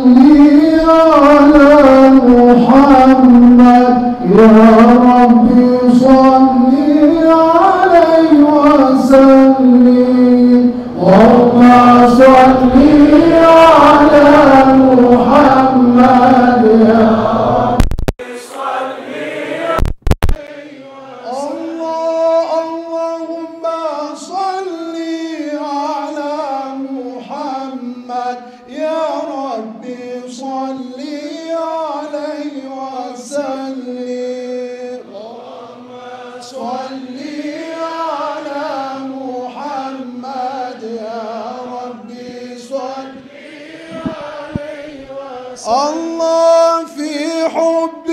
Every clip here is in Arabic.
الله في حب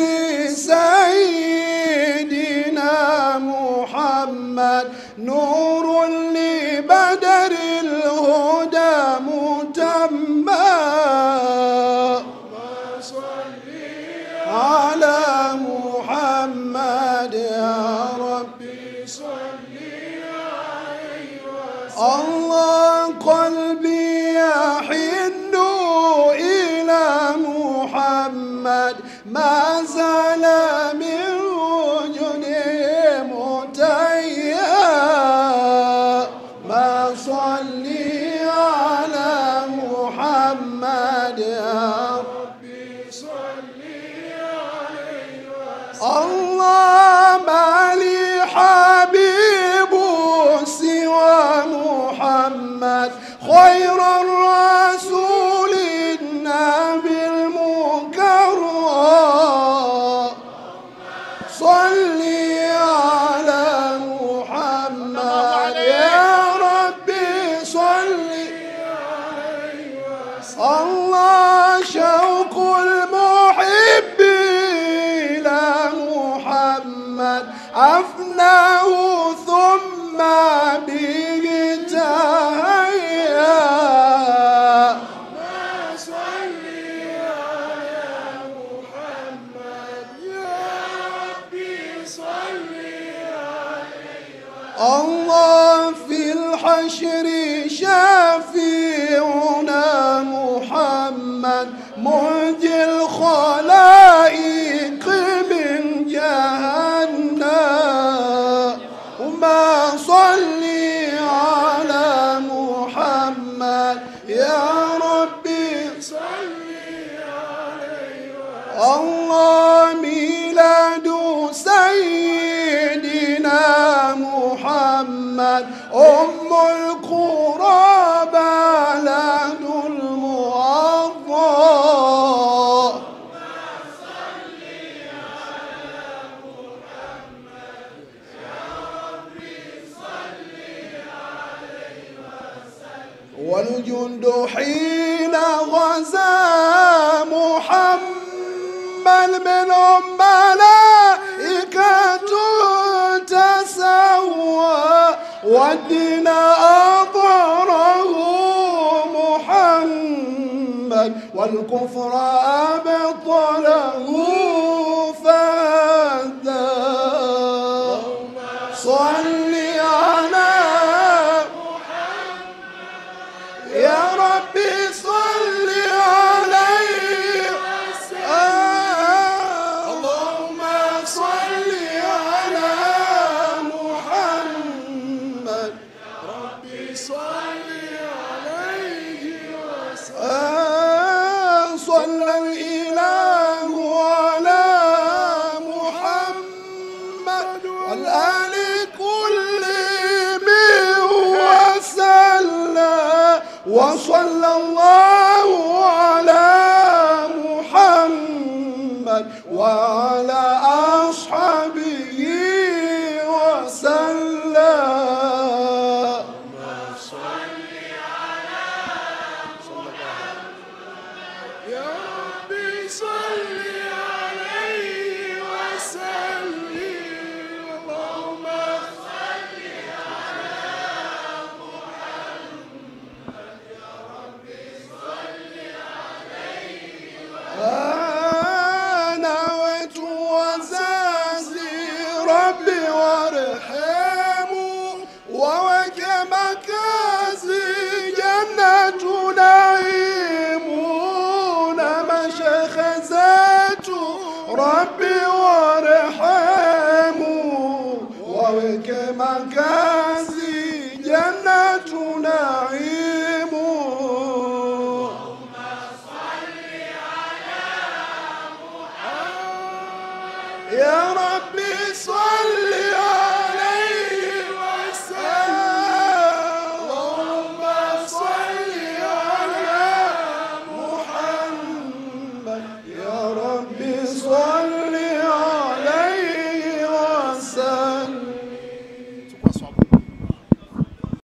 سيدنا محمد نور لبدر الهدى متمّا على محمد يا ربي صل عليه وسلم. الله قلبي يحن إلى محمد ما زال من وجده متيا ما صلي على محمد يا ربي صلي عليه وسلم. الله ما لي حبيب سوى محمد خير الرسول النبي المكرم صلي على محمد يا ربي صلي عليه وسلم. الله شوق المحب إلى محمد أفناه ثم به تهيأ الله في الحشر شافعنا محمد منجي الخلائق من جهنم وما صلي على محمد يا ربي صلي عليه وسلم. الله ميلاد سيدنا محمد أم القرى بلد المعظم صلي على محمد يا ربي صلي عليه وسلم. والجند حين غزا محمد منهم ملائكة تسوى والدين أظهره محمد والكفر أبطله فهدى صلي على محمد يا ربي صلي عليه وسلم. اللهم صلي على محمد ربي صلي عليه وسلم. صلى الإله على محمد والآل كلهم وسلم. وصلى الله على محمد وعلى أصحابه وسلم. صلي على محمد يا ربي صلي عليه وسلم. اللهم صل على محمد يا ربي صل يا ربي صل